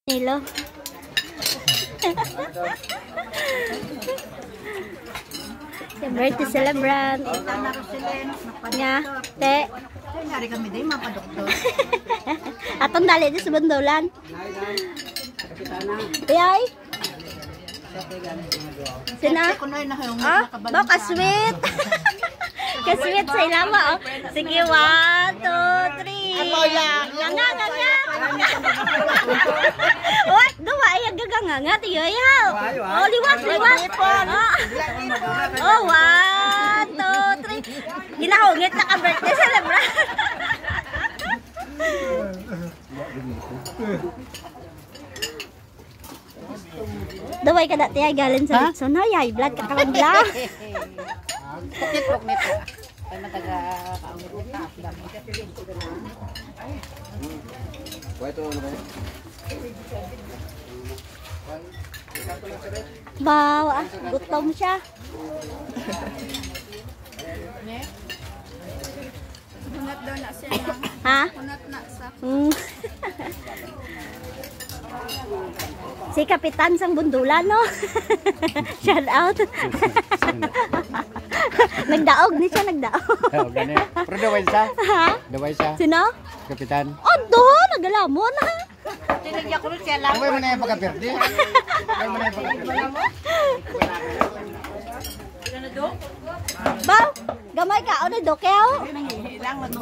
Nilo. Birthday celebrant. Nga, te. Nari kami din, mapadoktor. Atong dali di sa bundolan. Ayay. Sina? Ah, baka sweet. Ka-sweet sa ilama, oh. Sige, 1, 2, 3. Nga. What? Duwa, ay gaganga. Tiyo, ayaw. Oh, liwas. Oh, 1, 2, 3. Ginahungit na ka-birthday celebrant. Daway ka dati ay galing sa Litson. Ay, blood ka kalangla. Titlog nito. Ay mataga kaamit nito. Bawa, gutom siya. Hunat daw na siya. Ha? Hunat na sa. Si Kapitan sang bundulan, no? Shout out. Nagdaog ni siya, nagdaog. Oh, ganun. Pero daway siya. Ha? Daway siya. Sino? Kapitan. Ondo, nagalamon. Tinigyan ko rin siya lang. Kaway mo na yung pagka-birthday. Kaway mo na yung pagka-birthday. Ba, gamay ka, o na dokew? Ilang mo